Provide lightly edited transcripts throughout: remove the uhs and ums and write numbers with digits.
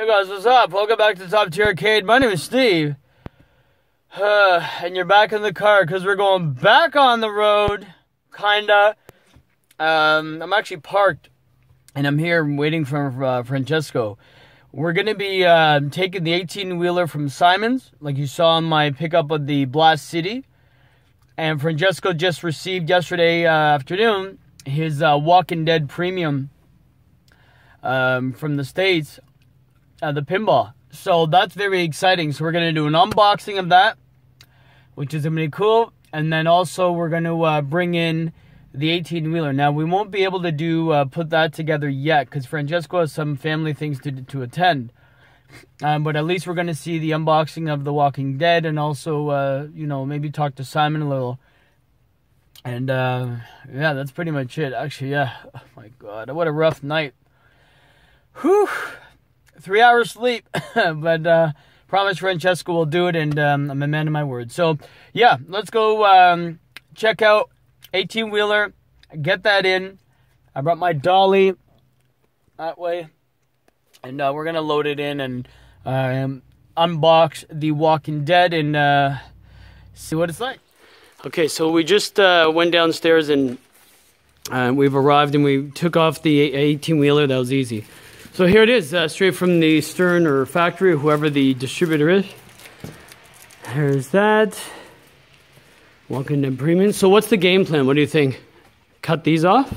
guys, what's up? Welcome back to Top Tier Arcade. My name is Steve. And you're back in the car because we're going back on the road. Kinda. I'm actually parked and I'm here waiting for Francesco. We're going to be taking the 18-wheeler from Simon's, like you saw on my pickup of the Blast City. And Francesco just received yesterday afternoon his Walking Dead Premium from the States, the Pinball. So that's very exciting. So we're going to do an unboxing of that, which is going to be cool. And then also we're going to bring in the 18-wheeler. Now, we won't be able to do put that together yet because Francesco has some family things to attend. But at least we're going to see the unboxing of The Walking Dead and also, you know, maybe talk to Simon a little. And, yeah, that's pretty much it. Actually, yeah. Oh, my God. What a rough night. Whew. 3 hours sleep. But, promise Francesco will do it, and I'm a man of my word. So, yeah, let's go check out 18-wheeler. Get that in. I brought my dolly that way. And we're going to load it in and unbox The Walking Dead and see what it's like. Okay, so we just went downstairs and we've arrived and we took off the 18-wheeler. That was easy. So here it is, straight from the Stern or factory, whoever the distributor is. There's that. Walking Dead Premium. So what's the game plan? What do you think? Cut these off?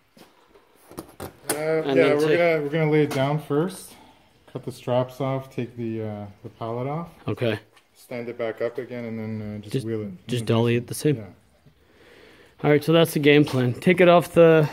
Yeah, we're gonna lay it down first. Cut the straps off. Take the pallet off. Okay. Stand it back up again, and then just wheel it. Just dolly it the same. Yeah. All right, so that's the game plan. Take it off the.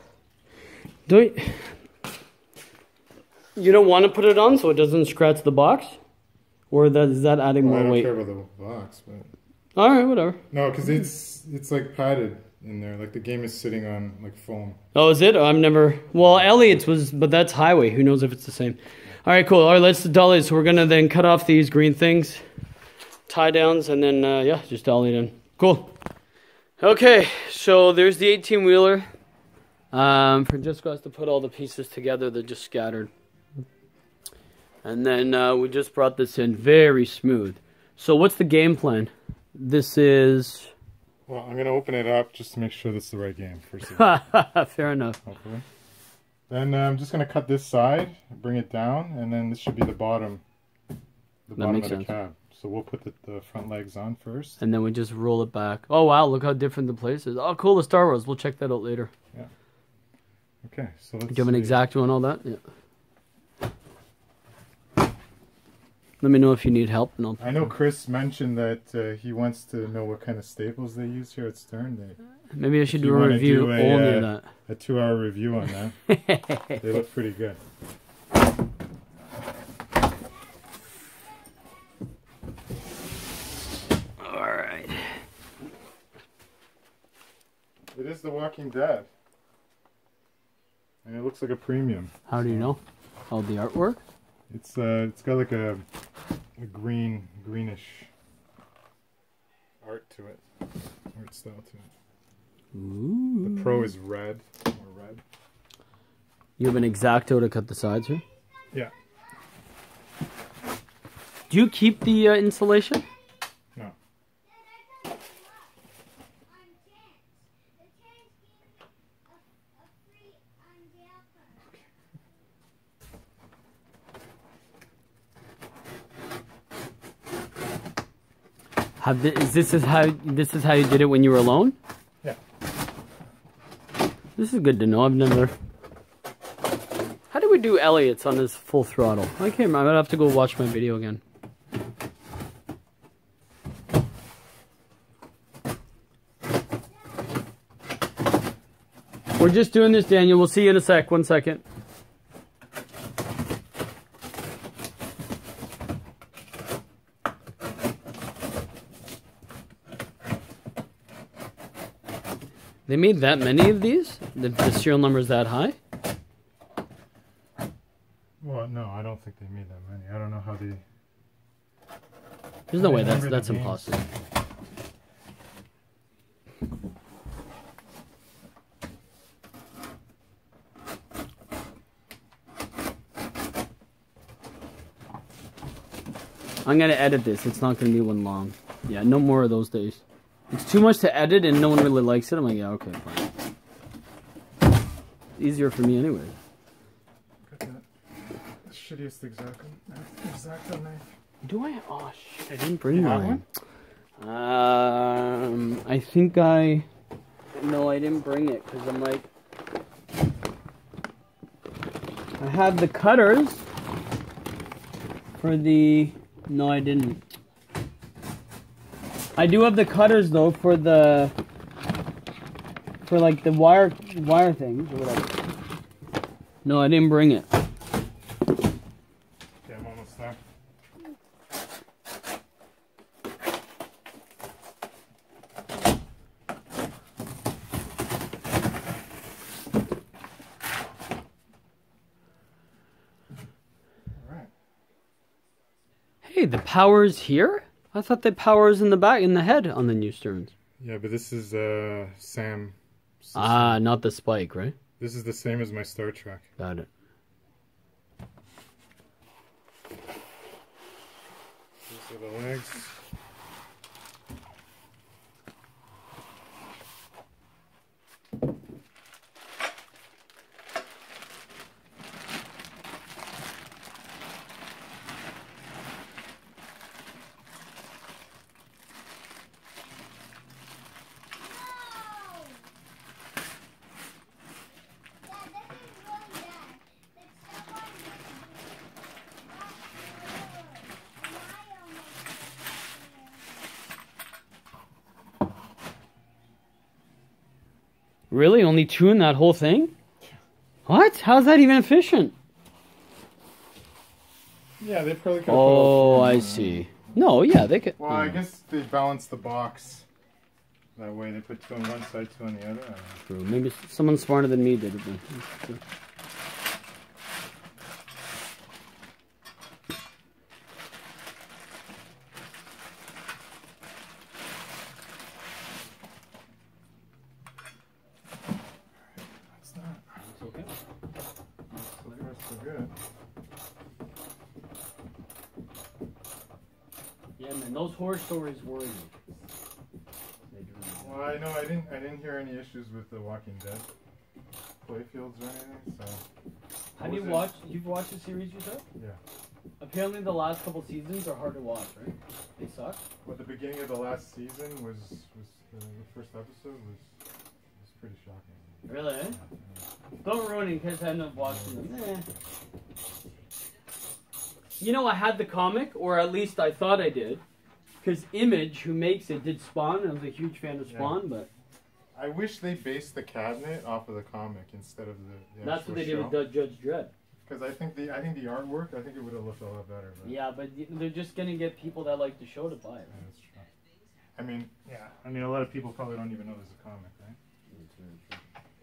You don't want to put it on so it doesn't scratch the box, or is that adding more weight? I don't care about the box, but. All right, whatever. No, because it's like padded in there. Like the game is sitting on like foam. Oh, is it? I've never. Well, Elliot's was, but that's highway. Who knows if it's the same? All right, cool. All right, let's dolly it. So we're gonna then cut off these green things, tie downs, and then yeah, just dolly it in. Cool. Okay, so there's the 18-wheeler. Francesco has to put all the pieces together. They're just scattered. And then we just brought this in very smooth. So what's the game plan? This is... Well, I'm going to open it up just to make sure this is the right game. First of all. Fair enough. Hopefully. Then I'm just going to cut this side, bring it down, and then this should be the bottom. The bottom of the cab. So we'll put the front legs on first. And then we just roll it back. Oh, wow. Look how different the place is. Oh, cool. The Star Wars. We'll check that out later. Yeah. Okay. So let's Do you have an X-Acto and all that? Yeah. Let me know if you need help. And I know Chris mentioned that he wants to know what kind of staples they use here at Stern. Maybe I should do a review only of that. A 2-hour review on that. They look pretty good. Alright. It is The Walking Dead. And it looks like a premium. How do you know? Oh, the artwork? It's got like a greenish art to it, art style to it. Ooh. The Pro is red, more red. You have an X-Acto to cut the sides here? Yeah. Do you keep the insulation? No. This is how you did it when you were alone? Yeah. This is good to know. I've never. How do we do Elliot's on his full throttle? I can't remember. I'm gonna have to go watch my video again. We're just doing this, Daniel. We'll see you in a sec. 1 second. They made that many of these? The serial number is that high? Well, no, I don't think they made that many. I don't know how they... There's no way. That's impossible. I'm gonna edit this. It's not gonna be one long. Yeah, no more of those days. It's too much to edit and no one really likes it. I'm like, yeah, okay, fine. Easier for me anyway. Got that shittiest X-Acto knife. Do I? Oh shit! I didn't bring mine. I think I. No, I didn't bring it because I'm like. I had the cutters for the. No, I didn't. I do have the cutters though for the. For like the wire things or whatever. No, I didn't bring it. Okay, I'm almost there. Hey, the power's here? I thought the power's in the back, in the head on the new Stearns. Yeah, but this is Sam. Ah, not the spike, right? This is the same as my Star Trek. Got it. These are the legs. Really? Only 2 in that whole thing? What? How's that even efficient? Yeah, they probably could. Oh, I see. No, yeah, they could. Well, I guess they balance the box. That way they put 2 on one side, 2 on the other. I don't know. True. Maybe someone smarter than me did it then. Good. Yeah, man, those horror stories worry me. Well, I know I didn't hear any issues with the Walking Dead playfields or anything. So. Have you watched? You've watched the series yourself? Yeah. Apparently, the last couple seasons are hard to watch, right? They suck. Well, the beginning of the last season was the first episode was pretty shocking. Really? Eh? Yeah. Don't ruin it in case I end up watching them. You know, I had the comic, or at least I thought I did, because Image, who makes it, did Spawn, and I was a huge fan of Spawn, but... I wish they based the cabinet off of the comic instead of the That's what they did with Judge Dredd. Because I think the artwork, I think it would have looked a lot better. But... Yeah, but they're just going to get people that like the show to buy it. Yeah, that's true. I mean, yeah. I mean, a lot of people probably don't even know there's a comic, right? That's very true.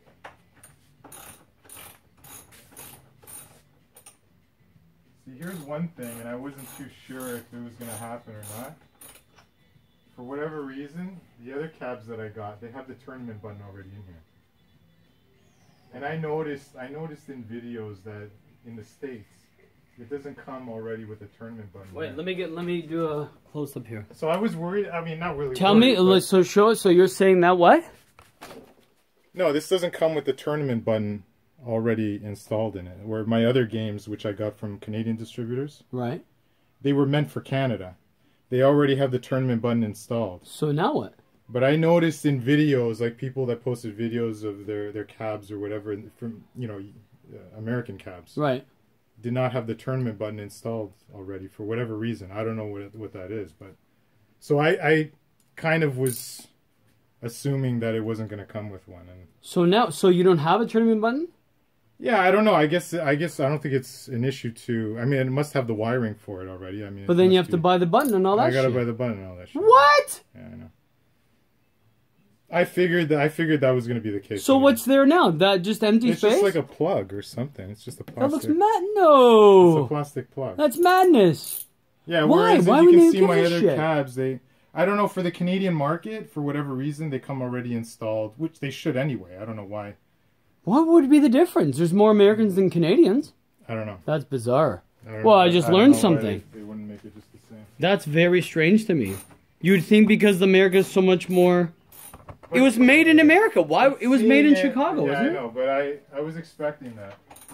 See, here's one thing, and I wasn't too sure if it was going to happen or not. For whatever reason, the other cabs that I got, they have the tournament button already in here. And I noticed in videos that in the States, it doesn't come already with a tournament button. Wait, let me do a close up here. So I was worried. I mean, not really. Tell me, so show. So you're saying that what? No, this doesn't come with the tournament button already installed in it. Where my other games, which I got from Canadian distributors, right? They were meant for Canada. They already have the tournament button installed. So now what? But I noticed in videos, like people that posted videos of their cabs or whatever from American cabs, right? Did not have the tournament button installed already for whatever reason. I don't know what that is, but so I kind of was assuming that it wasn't going to come with one. And so you don't have a tournament button? Yeah, I don't know. I guess I don't think it's an issue to. I mean, it must have the wiring for it already. I mean, but then you have to buy the button and all that. I gotta buy the button and all that shit. What? Yeah, I know. I figured that was going to be the case. So what's there now? That just empty space? It's just like a plug or something. It's just a plastic. That looks mad. No. It's a plastic plug. That's madness. Yeah. Why? Whereas Why you would can they see give my a other shit? cabs, I don't know, for the Canadian market, for whatever reason, they come already installed, which they should anyway. I don't know why. What would be the difference? There's more Americans than Canadians. I don't know. That's bizarre. I just learned something. They wouldn't make it just the same. That's very strange to me. You'd think because America's so much more... It was made in America. Why? It was made in Chicago, yeah, wasn't it? I know, but I was expecting that.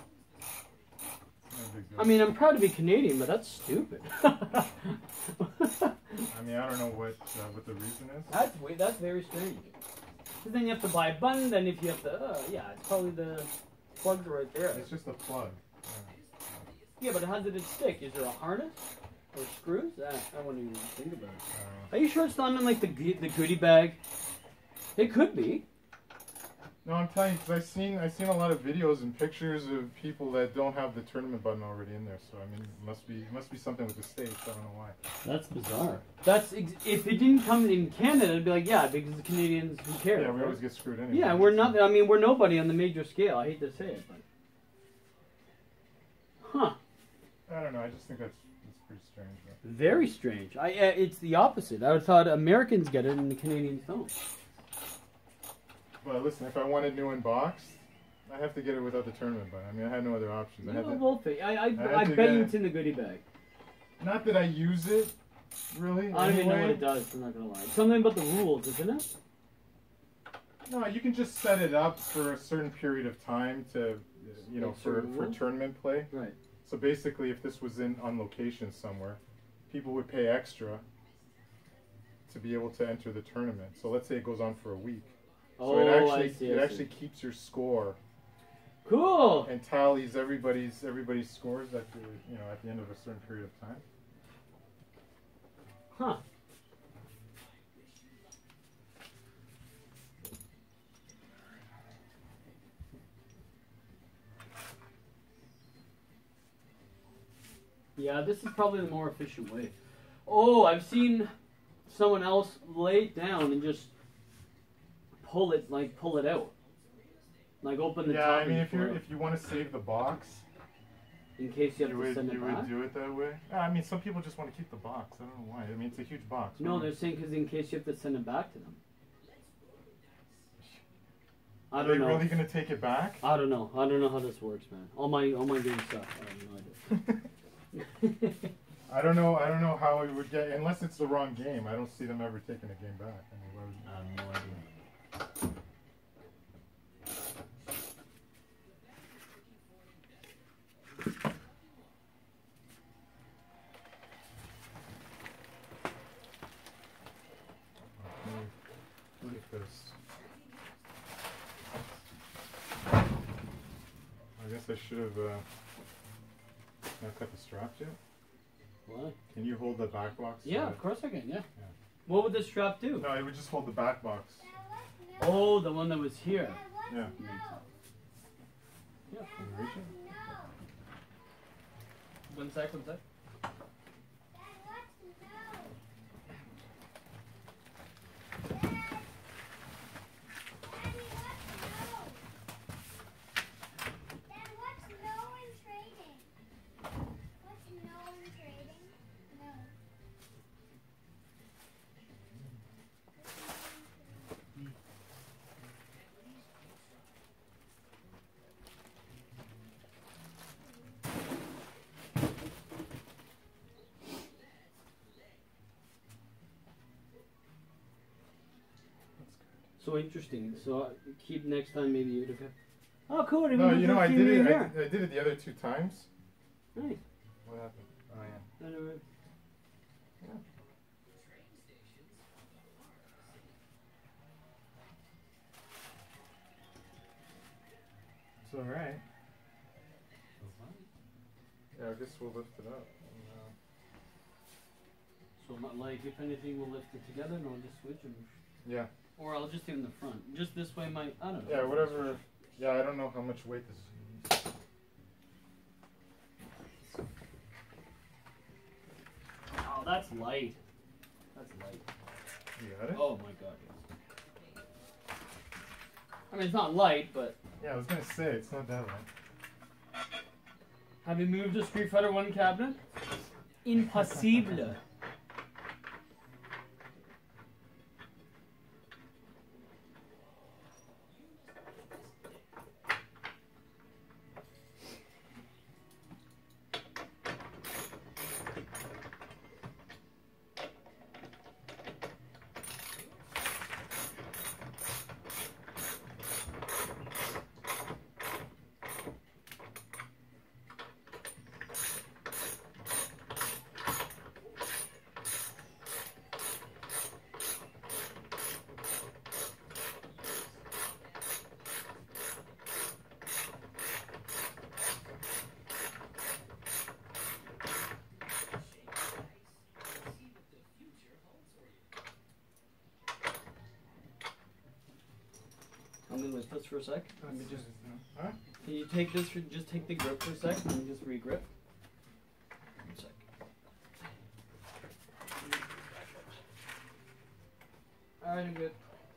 I mean, I'm proud to be Canadian, but that's stupid. I mean, I don't know what the reason is. That's very strange. Because then you have to buy a button, then if you have to... yeah, it's probably the plugs right there. It's just a plug. Yeah, but how did it stick? Is there a harness? Or screws? I wouldn't even think about it. Are you sure it's not in like the goodie bag? It could be. No, I'm telling you, because I've seen a lot of videos and pictures of people that don't have the tournament button already in there. So I mean, it must be something with the States. I don't know why. That's bizarre. If it didn't come in Canada, it'd be like, yeah, because the Canadians, who cares? Yeah, we always get screwed anyway. Yeah, we're not. I mean, we're nobody on the major scale. I hate to say it, but huh? I don't know. I just think that's pretty strange. Though. Very strange. It's the opposite. I would thought Americans get it and the Canadians don't. But listen, if I want a new unbox, I have to get it without the tournament button. I mean, I had no other options. I bet you it's in the goodie bag. Not that I use it, really. I don't even know what it does, I'm not going to lie. Something about the rules, isn't it? No, you can just set it up for a certain period of time to, you know, for tournament play. Right. So basically, if this was on location somewhere, people would pay extra to be able to enter the tournament. So let's say it goes on for a week. So it actually keeps your score. Cool. And tallies everybody's scores at the end of a certain period of time. Huh. Yeah, this is probably the more efficient way. Oh, I've seen someone else lay it down and just pull it out. Like open the top. Yeah, I mean, if you want to save the box, in case you have to send it back. You would do it that way. I mean, some people just want to keep the box. I don't know why. I mean, it's a huge box. No, they're saying because in case you have to send it back to them. I don't know. Are they really gonna take it back? I don't know. I don't know how this works, man. All my game stuff. I have no idea. I don't know how it would get unless it's the wrong game. I don't see them ever taking a game back. I have no idea. I guess I should have not cut the straps yet. What? Can you hold the back box? Yeah, of course I can, yeah. What would the strap do? No, it would just hold the back box. Oh, the one that was here. Yeah. Yeah. Can you reach it? One sec. So interesting. So keep next time maybe you would have. Oh, cool. No, you know I did it. I did it the other 2 times. Nice. What happened? Oh yeah. Anyway. Yeah. It's all right. Yeah, I guess we'll lift it up. So, like, if anything, we'll lift it together, and I'll just switch them. Yeah. Or I'll just do it in the front. Just this way might, I don't know. Yeah, whatever. Yeah, I don't know how much weight this is. Oh, that's light. That's light. You got it? Oh my god, yes. I mean, it's not light, but... Yeah, I was going to say, it's not that light. Have you moved the Street Fighter 1 cabinet? Impossible. adjust this for a sec? Let me just. Huh? Can you take this? Just take the grip for a sec, and then just re-grip. One sec. All right, I'm good.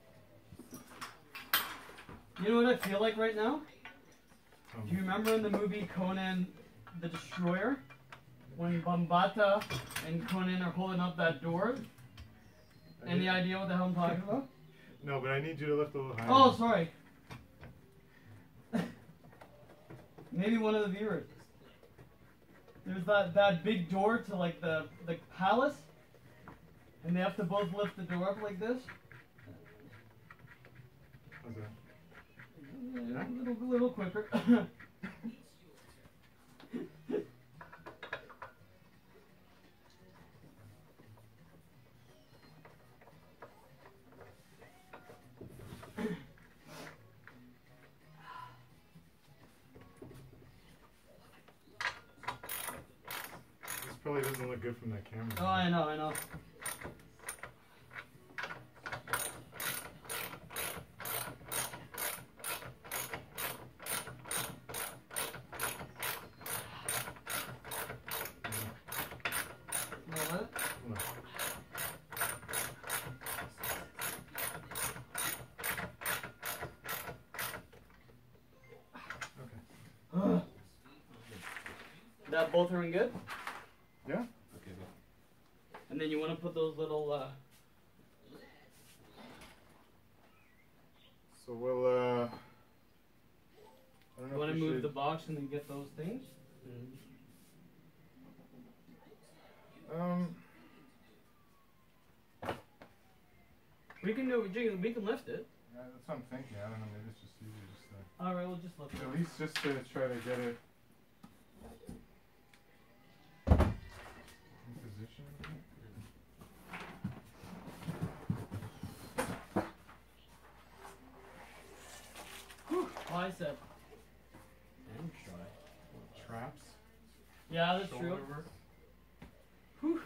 You know what I feel like right now? Do you remember in the movie Conan the Destroyer? When Bambata and Conan are holding up that door? Any idea what the hell I'm talking about? No, but I need you to lift a little higher. Oh, sorry. Maybe one of the viewers. There's that big door to like the palace, and they have to both lift the door up like this. How's that? Yeah, a little quicker. This probably doesn't look good from that camera. Oh, I know. That both are in good? Yeah. Okay, good. And then you want to put those little So we'll I don't know. You want to move the box and then get those things? We can do. We can lift it. Yeah, that's what I'm thinking. I don't know. Maybe it's just easier just to. All right, we'll just lift it. At least just to try to get it in position. Whew, bicep. And try. Traps. Yeah, that's true. Work. Whew.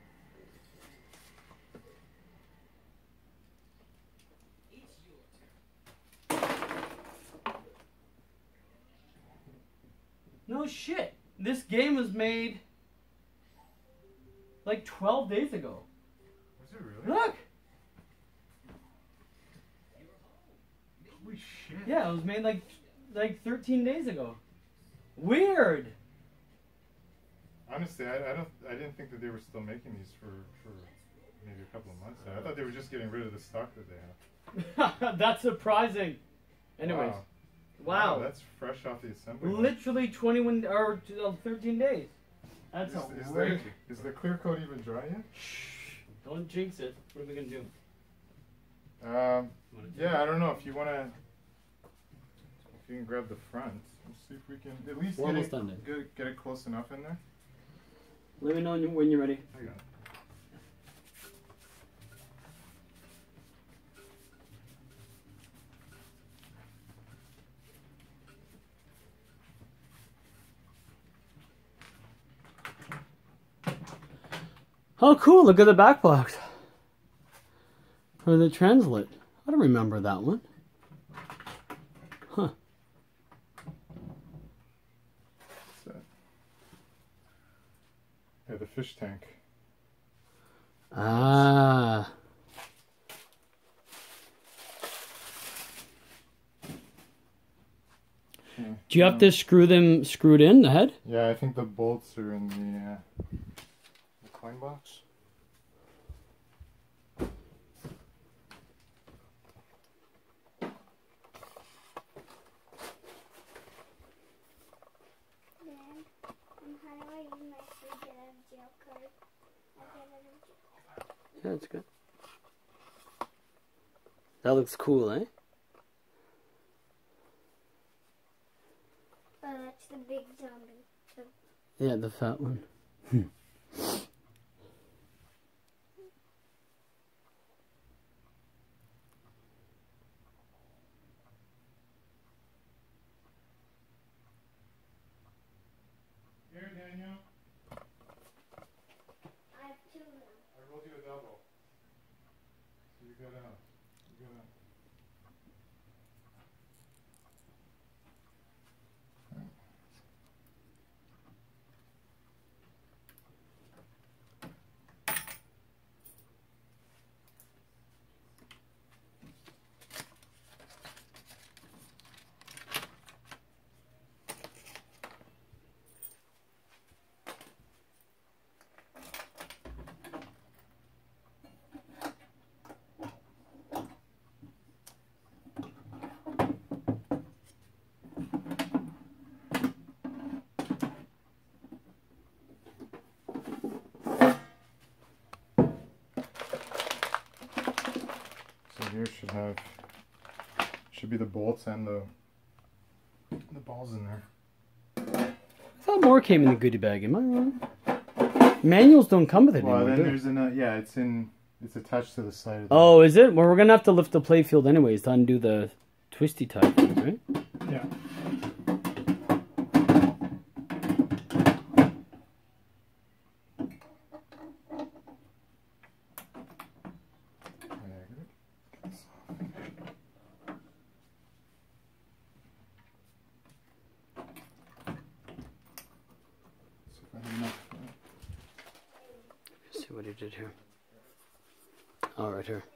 No shit. This game was made like 12 days ago. Was it really? Look! Holy shit. Yeah, it was made like 13 days ago. Weird. Honestly, I didn't think that they were still making these for maybe a couple of months now. I thought they were just getting rid of the stock that they have. That's surprising. Anyways. Wow, that's fresh off the assembly line. Literally 21 or 13 days. That's is the clear coat even dry yet? Shh. Don't jinx it. What are we gonna do? Yeah, I don't know if you wanna. If you can grab the front, let's see if we can at least get it close enough in there. Let me know when you're ready. I got it. Oh, cool. Look at the back box. Or the translate. I don't remember that one. Huh. What's that? Yeah, the fish tank. Ah. Okay. Do you have to screw them screwed in the head? Yeah, I think the bolts are in the coin box. Yeah, that's good. That looks cool, eh? Oh, that's the big zombie. Yeah, the fat one. Here, Daniel. I have two now. I rolled you a double. So you gotta should be the bolts and the balls in there. I thought more came in the goodie bag. Am I wrong? Manuals don't come with it Well, anymore. then there's it's attached to the side of the Oh, is it? Well, we're gonna have to lift the play field anyways to undo the twisty tie thing, right? Yeah. Let's see what he did here. Oh, right here.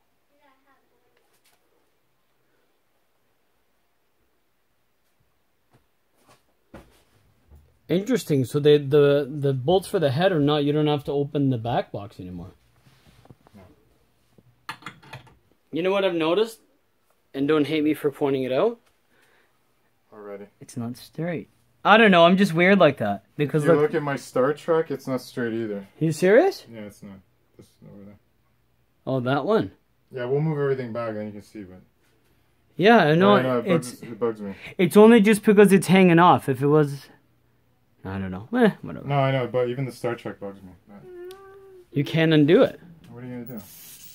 Interesting. So the bolts for the head are not. You don't have to open the back box anymore. No. You know what I've noticed, and don't hate me for pointing it out. Already. It's not straight. I don't know. I'm just weird like that because If you look at my Star Trek, it's not straight either. You serious? Yeah, it's not. This over there. Oh, that one. Yeah, we'll move everything back, then you can see. But Yeah, I know. I know it bugs me. It's only just because it's hanging off. If it was, I don't know. Whatever. No, I know, but even the Star Trek bugs me. But You can't undo it. what are you gonna do?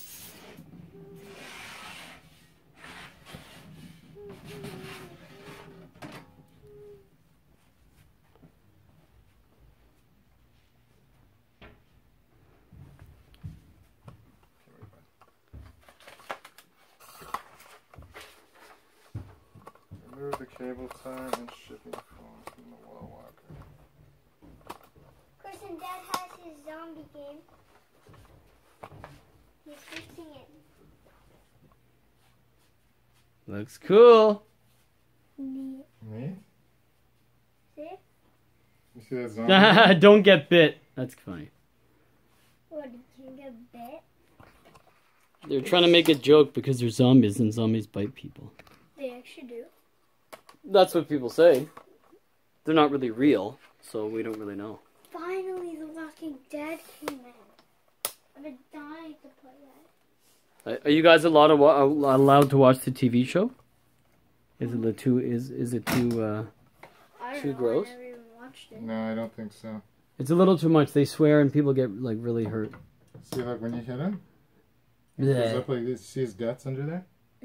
Remove the cable tie and shipping foam from the wall walker. Chris and Dad has his zombie game. He's fixing it. Looks cool. Neat. Me? See? You see that zombie? Don't get bit. That's funny. What, did you get bit? They're trying to make a joke because they're zombies and zombies bite people. They actually do. That's what people say. They're not really real, so we don't really know. Finally, The Walking Dead came in. I've been dying to play that. Are you guys allowed to watch the TV show? Is it too I don't Too know, gross? I never even watched it. No, I don't think so. It's a little too much. They swear and people get like really hurt. See, like when you hit him, it Yeah. goes up like this. See his guts under there?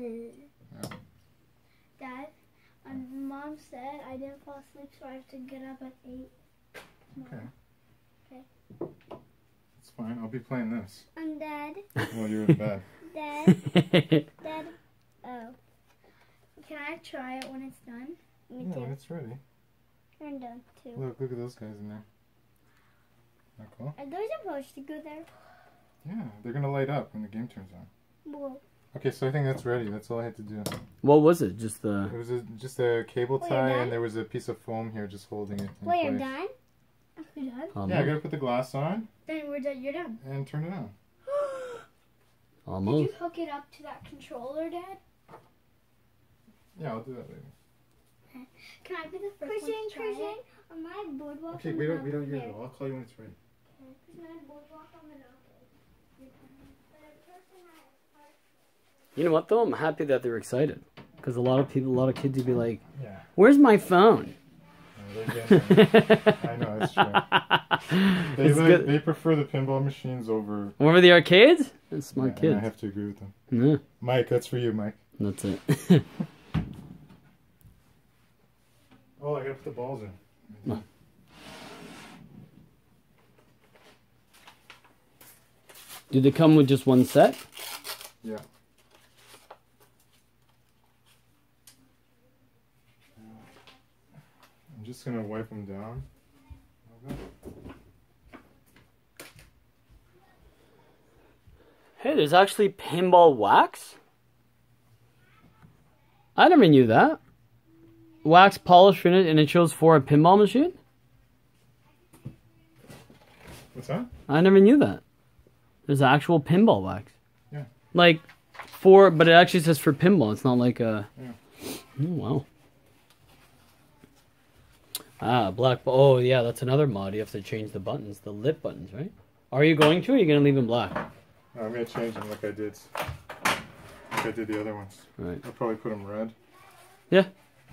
Dad, my mom said I didn't fall asleep, so I have to get up at 8. Okay. Okay. It's fine. I'll be playing this And Dad, while you're in bed. Dad, oh. Can I try it when it's done? Me Yeah, too. when it's ready. I'm done too. Look at those guys in there. Not cool? Are those supposed to go there? Yeah, they're gonna light up when the game turns on. Well, Okay, so I think that's ready. That's all I had to do. What was it? Just It the... was just a cable Wait, tie, you're and done? there was a piece of foam here just holding it in wait, place. I'm done? Are we done? Yeah, I gotta put the glass on Then we're done. You're done. and turn it on. Did Almost. you hook it up to that controller, Dad? Yeah, I'll do that later. Can I be the first one to try it? On my boardwalk. Okay, on we the don't use mountain. it. I'll call you when it's ready. My boardwalk on the mountain. You know what though? I'm happy that they're excited. Because a lot of kids would be like, Yeah. where's my phone? No, they're getting it. I know, it's true. They prefer the pinball machines over... Over the arcades? That's smart Yeah, and I kids. have to agree with them. Yeah, Mike, that's for you, Mike. that's it. Oh, I gotta put the balls in. Do they come with just one set? Yeah. I'm just gonna wipe them down. Hey, there's actually pinball wax? I never knew that. Wax polish in it and it shows for a pinball machine? What's that? I never knew that. There's actual pinball wax. Yeah. Like, but it actually says for pinball. It's not like a... Yeah. Oh, wow. Ah, black... Oh, yeah, that's another mod. You have to change the buttons. The lip buttons, right? Are you going to, or are you going to leave them black? No, I'm gonna change them like I did. like I did the other ones. Right. I'll probably put them red. Yeah.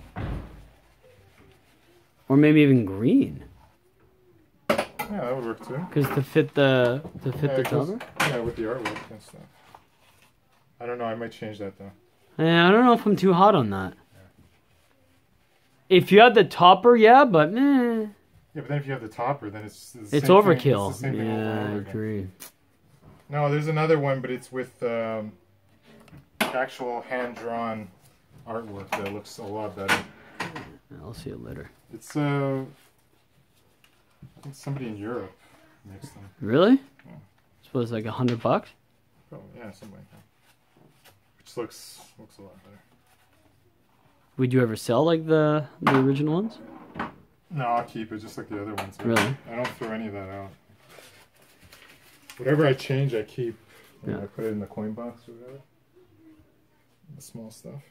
Or maybe even green. Yeah, that would work too. Because to fit the topper? Yeah, with the artwork and stuff. I don't know, I might change that though. Yeah, I don't know if I'm too hot on that. Yeah. If you had the topper, yeah, but Yeah, but then if you have the topper, then it's overkill. Thing. It's the same thing I agree. No, there's another one, but it's with actual hand-drawn artwork that looks a lot better. I'll see it later. It's I think somebody in Europe makes them. Really? Yeah. Suppose like $100? Probably, yeah, something like that. Which looks a lot better. Would you ever sell like the original ones? No, I'll keep it just like the other ones. Really? I don't throw any of that out. Whatever I change, I keep. You know, I put it in the coin box or whatever. The small stuff.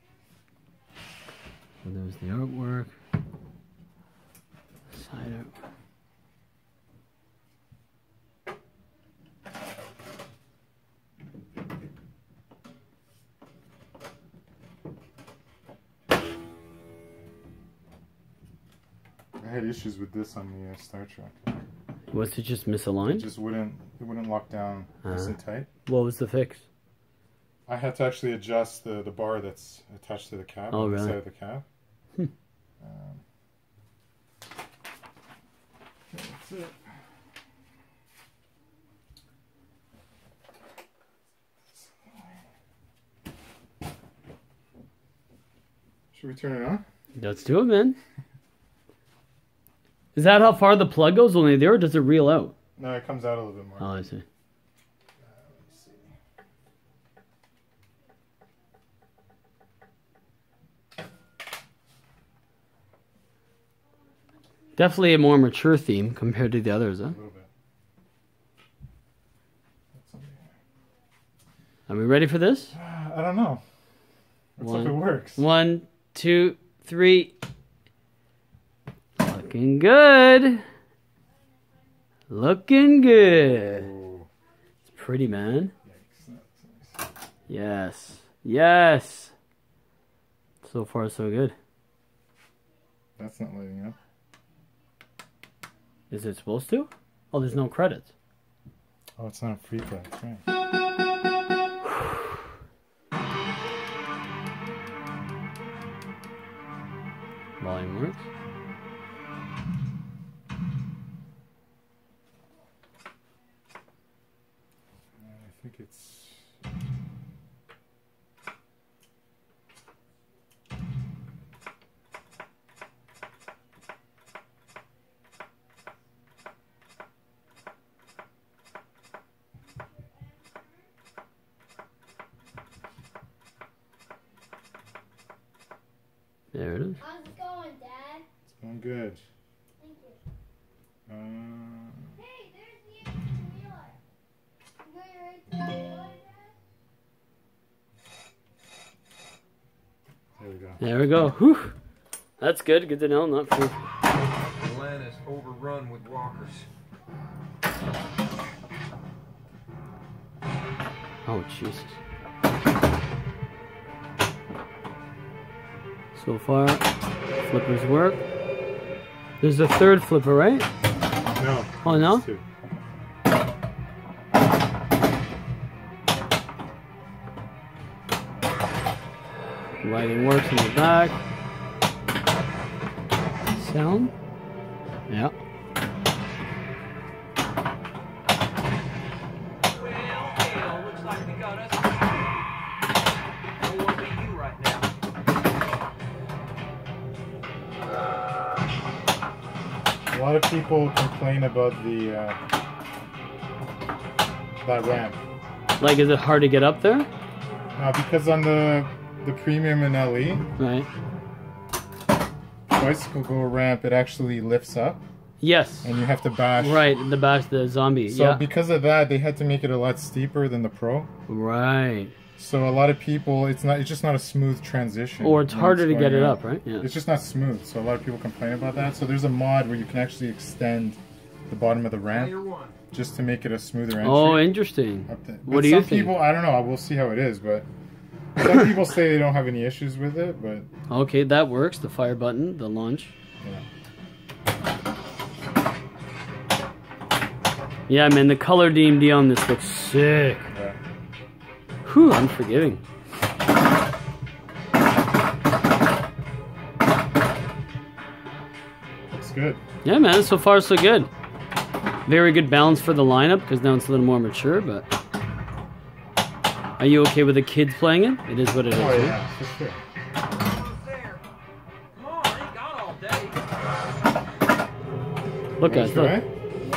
And there's the artwork. Side out. I had issues with this on the Star Trek. Was it just misaligned? It just wouldn't lock down nice and tight. What was the fix? I had to actually adjust the bar that's attached to the cab. Oh, on really? the side of the cab. That's it. Should we turn it on? Let's do it, man. Is that how far the plug goes only there, or does it reel out? No, it comes out a little bit more. Oh, I see. Let me see. Definitely a more mature theme compared to the others, huh? A little bit. Are we ready for this? I don't know. Let's hope it works. 1, 2, 3. Looking good. Looking good. Ooh. It's pretty, man. Yikes, that's nice. Yes. Yes. So far, so good. That's not lighting up. Is it supposed to? Oh, there's no credits. Oh, it's not a free play. That's right. Volume works. I think it's... There it is. How's it going, Dad? It's going good. Thank you. Hey, there's the extra wheeler. You going right to that wheeler, Dad? There we go. There we go. Whew. That's good. Good to know. Not free. The land is overrun with walkers. Oh, Jesus. So far, flippers work. There's a third flipper, right? No. Oh, no? Two. Lighting works in the back. Sound? Yeah. Well, looks like they got us. No one but you right now. A lot of people complain about the that ramp. Like, is it hard to get up there? Because on the premium in LE, Right. bicycle go ramp, it actually lifts up, Yes. and you have to bash. Right, the bash, the zombie. So Yeah. because of that, they had to make it a lot steeper than the Pro. Right. So a lot of people, it's just not a smooth transition. Or it's when harder to get going it up, right? Yeah. It's just not smooth. So a lot of people complain about that. So there's a mod where you can actually extend the bottom of the ramp Player one. just to make it a smoother entry. Oh, interesting. Up to- What but do you some think? people, I don't know. We'll see how it is, but Some people say they don't have any issues with it, but... Okay, that works. The fire button, the launch. Yeah, man, the color DMD on this looks sick. Yeah. Whew, unforgiving. Looks good. Yeah, man, so far so good. Very good balance for the lineup, because now it's a little more mature, but... Are you okay with the kids playing it? It is what it is. Oh, yeah, for sure. There. Come on, I ain't got all day. Look, guys, look. Right?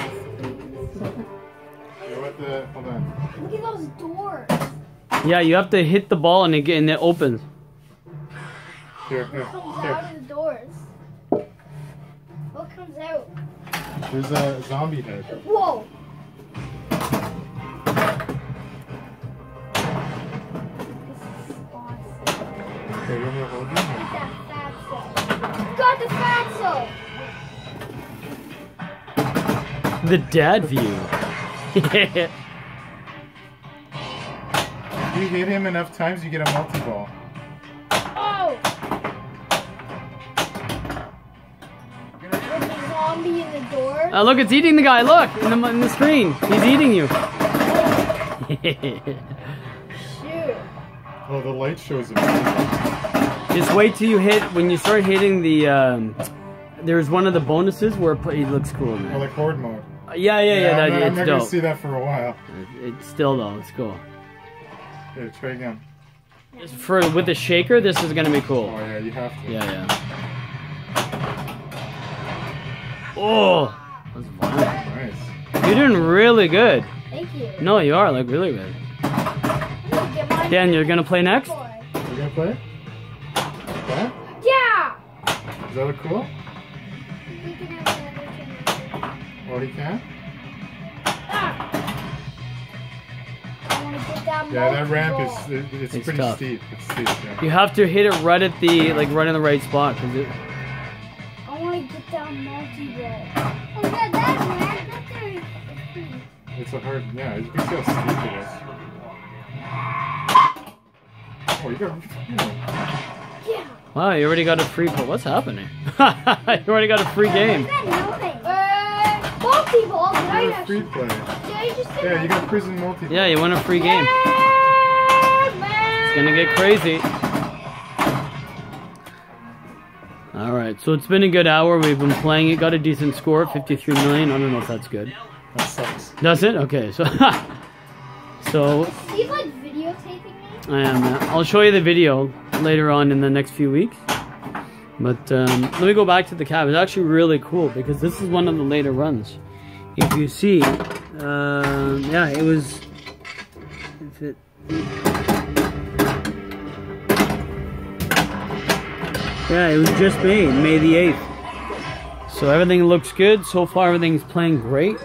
Hold on. Look at those doors. Yeah, you have to hit the ball and it opens. Here. What comes out of the doors? What comes out? There's a zombie head. Whoa. Okay, you want me to hold you? That fatso. Got the fatso. The dad view. If you hit him enough times, you get a multi-ball. Oh! There's a zombie in the door. Look, it's eating the guy. Look, in the screen. He's eating you. Shoot. Oh, the light shows him. Just wait till you hit, when you start hitting the, there's one of the bonuses where it looks cool, man. Oh, like horde mode. Yeah, I'm it's not gonna dope. see that for a while. It's still though, it's cool. Here, try again. With the shaker, this is gonna be cool. Oh yeah, you have to. Yeah. Oh, that's violent. Nice. You're doing really good. Thank you. No, you are, like, really good. Dan, you're gonna play next? You gonna play? Yeah? Yeah! Does that look cool? Oh, he can? I want to get that Yeah, that ramp multi-ball. is it's pretty tough. steep. It's steep, yeah. You have to hit it right at the, right in the right spot, cause it... I want to get that multi-ball. Oh, yeah, that ramp. That's very pretty. It's a hard, yeah, you can see how steep it is. Oh, you got, Yeah. Wow, you already got a free pull. What's happening? You already got a free game. What's that nothing? Multi-ball. Did I you got a actually... free play. Did I just say Yeah, you got prison multi. Yeah, you won a free game. Yeah, man. It's gonna get crazy. Alright, so it's been a good hour. We've been playing it. Got a decent score, 53 million. I don't know if that's good. That sucks. Does it? Okay, so... so... He's like videotaping me. I am. I'll show you the video later on in the next few weeks. But let me go back to the cab. It's actually really cool because this is one of the later runs. If you see, yeah, it was. If it. Yeah, it was just made, May the 8th. So everything looks good. So far, everything's playing great.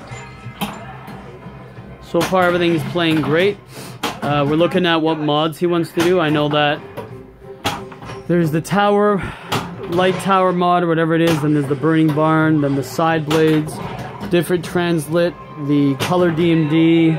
So far, everything's playing great. We're looking at what mods he wants to do. I know that there's the tower, light tower mod or whatever it is, then there's the burning barn, then the side blades, different translit, the color DMD,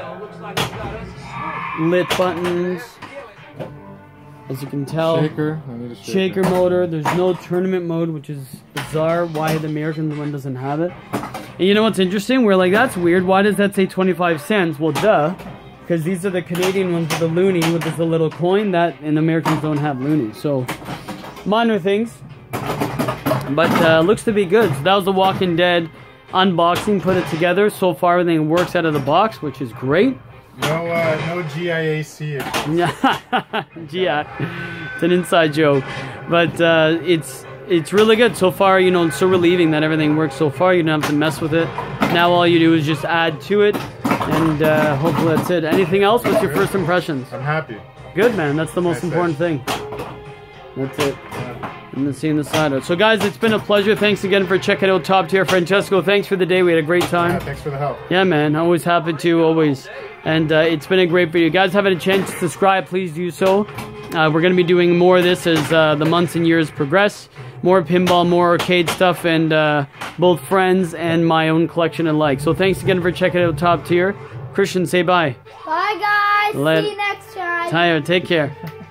lit buttons, as you can tell. Shaker. I need a Shaker motor. There's no tournament mode, which is bizarre. Why the American one doesn't have it. And you know what's interesting? We're like, that's weird. Why does that say 25 cents? Well, duh. Because these are the Canadian ones with the loonie, with this little coin, that and Americans don't have loonies. So, minor things. But looks to be good. So that was the Walking unboxing, put it together. So far everything works out of the box, which is great. No GIAC. Yeah, it's an inside joke. But it's really good. So far, you know, it's so relieving that everything works so far. You don't have to mess with it. Now all you do is just add to it. And hopefully that's it. Anything else? What's your first impressions? I'm happy. Good, man. That's the most important thing. That's it. And then seeing the side out. So guys, it's been a pleasure. Thanks again for checking out Top Tier. Francesco, thanks for the day. We had a great time. Yeah, thanks for the help. Yeah, man. Always happy to, always. And it's been a great video. You guys haven't a chance to subscribe, please do so. We're going to be doing more of this as the months and years progress. More pinball, more arcade stuff, and both friends and my own collection and like. So thanks again for checking out Top Tier. Christian, say bye. Bye, guys. See you next time. Tyler, take care.